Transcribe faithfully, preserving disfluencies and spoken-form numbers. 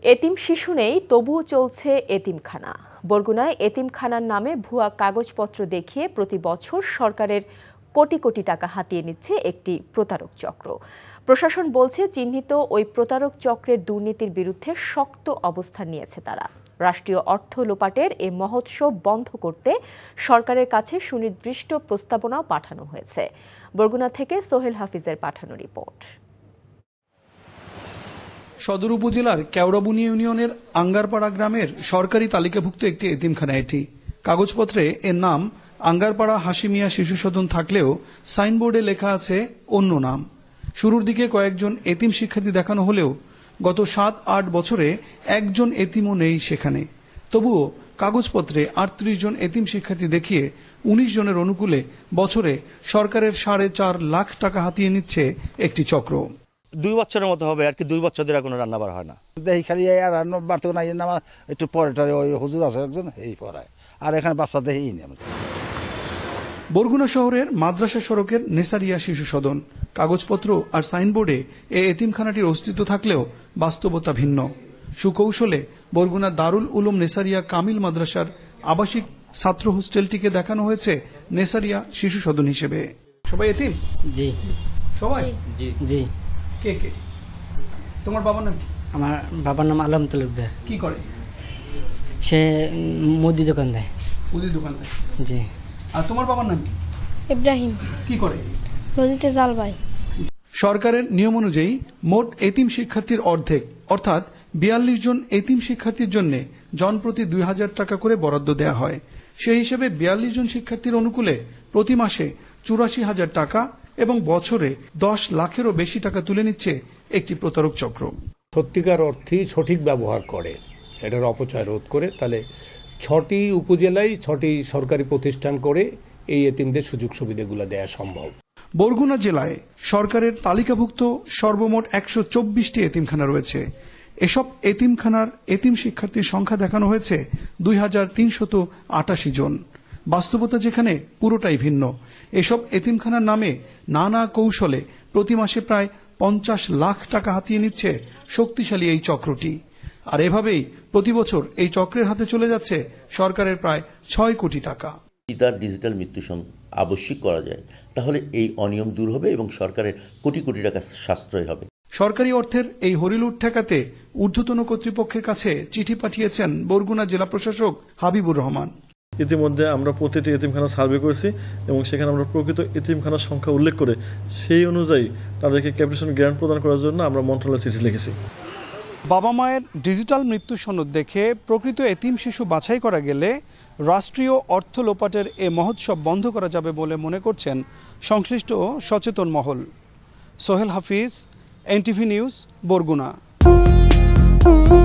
এতিম শিশু নেই, তবুও চলছে এতিমখানা। বরগুনায় এতিমখানার নামে ভুয়া কাগজপত্র দেখিয়ে প্রতি বছর সরকারের কোটি কোটি টাকা হাতিয়ে নিচ্ছে একটি প্রতারক চক্র। প্রশাসন বলছে, চিহ্নিত ওই প্রতারক চক্রের দুর্নীতির বিরুদ্ধে শক্ত অবস্থান নিয়েছে তারা। রাষ্ট্রীয় অর্থ লোপাটের এ মহোৎসব বন্ধ করতে সরকারের কাছে সুনির্দিষ্ট প্রস্তাবনাও পাঠানো হয়েছে। বরগুনা থেকে সোহেল হাফিজের পাঠানো রিপোর্ট। সদর উপজেলার কেওড়াবুনি ইউনিয়নের আঙ্গারপাড়া গ্রামের সরকারি তালিকাভুক্ত একটি এতিমখানা এটি। কাগজপত্রে এর নাম আঙ্গারপাড়া হাশিমিয়া শিশু সদন থাকলেও সাইনবোর্ডে লেখা আছে অন্য নাম। শুরুর দিকে কয়েকজন এতিম শিক্ষার্থী দেখানো হলেও গত সাত আট বছরে একজন এতিমও নেই সেখানে। তবুও কাগজপত্রে আটত্রিশ জন এতিম শিক্ষার্থী দেখিয়ে উনিশ জনের অনুকূলে বছরে সরকারের সাড়ে চার লাখ টাকা হাতিয়ে নিচ্ছে একটি চক্র। দুই বছরের মতো হবে আর কি, দুই বছর ধরে কোনো রান্না বার হয় না। দেখি খালি রান্না বাড়তে না নামা একটু পরেটারে ওই হুজুর আছে একজন এই পড়ায়, আর এখানে বাচ্চা দেখি নেই। বরগুনা শহরের মাদ্রাসা সড়কের নেসারিয়া শিশু সদন। কাগজপত্র আর সাইনবোর্ডে এ এতিমখানাটির অস্তিত্ব থাকলেও বাস্তবতা ভিন্ন। সুকৌশলে বরগুনা দারুল উলুম নেসারিয়া কামিল মাদ্রাসার আবাসিক ছাত্র হোস্টেলটিকে দেখানো হয়েছে নেসারিয়া শিশু সদন হিসেবে। সবাই এতিম? জি। সবাই? জি জি। কে কে? তোমার বাবার নাম কি? আমার বাবার নাম আলম তালুকদার। কি করে? সে মুদি দোকান দেয়। মুদি দোকান দেয়? জি। আর তোমার বাবার নাম কি? ইব্রাহিম। কি করে? নদীতে জাল বাই। সরকারের নিয়ম অনুযায়ী মোট এতিম শিক্ষার্থীর অর্ধেক অর্থাৎ বিয়াল্লিশ জন এতিম শিক্ষার্থীর জন্য জনপ্রতি দুই হাজার টাকা করে বরাদ্দ দেওয়া হয়। সেই হিসেবে বিয়াল্লিশ জন শিক্ষার্থীর অনুকূলে প্রতি মাসে চুরাশি হাজার টাকা এবং বছরে দশ লাখেরও বেশি টাকা তুলে নিচ্ছে একটি প্রতারক চক্র। সত্যিকার অর্থে সঠিক ব্যবহার করে, এটার অপচয় রোধ করে, তাহলে ছটি উপজেলায় ছটি সরকারি প্রতিষ্ঠান করে এই এতিমদের সুযোগ সুবিধাগুলো দেওয়া সম্ভব। বরগুনা জেলায় সরকারের তালিকাভুক্ত সর্বমোট একশো চব্বিশটি এতিমখানা রয়েছে। এসব এতিমখানার এতিম শিক্ষার্থীর সংখ্যা দেখানো হয়েছে দুই হাজার তিনশত আটাশি জন। বাস্তবতা যেখানে পুরোটাই ভিন্ন। এসব এতিমখানার নামে নানা কৌশলে প্রতি মাসে প্রায় পঞ্চাশ লাখ টাকা হাতিয়ে নিচ্ছে শক্তিশালী এই চক্রটি। আর এভাবেই প্রতি বছর এই চক্রের হাতে চলে যাচ্ছে সরকারের প্রায় ছয় কোটি টাকা। তার ডিজিটাল মৃত্যু আবশ্যিক করা যায়, তাহলে এই অনিয়ম দূর হবে এবং সরকারের কোটি কোটি টাকা সাশ্রয় হবে। সরকারি অর্থের এই হরিলুট ঠেকাতে ঊর্ধ্বতন কর্তৃপক্ষের কাছে চিঠি পাঠিয়েছেন বরগুনা জেলা প্রশাসক হাবিবুর রহমান। ইতিমধ্যে আমরা প্রতিটি এতিমখানা সার্ভে করেছি এবং সেখানে আমরা প্রকৃত এতিমখানার সংখ্যা উল্লেখ করে সেই অনুযায়ী তাদেরকে ক্যাপিটেশন গ্র্যান্ট প্রদান করার জন্য আমরা মন্ত্রণালয়ে চিঠি লিখেছি। বাবা মায়ের ডিজিটাল মৃত্যু সনদ দেখে প্রকৃত এতিম শিশু বাছাই করা গেলে রাষ্ট্রীয় অর্থ লোপাটের এ মহোৎসব বন্ধ করা যাবে বলে মনে করছেন সংশ্লিষ্ট সচেতন মহল। Sohel Hafiz, NTV news, Barguna.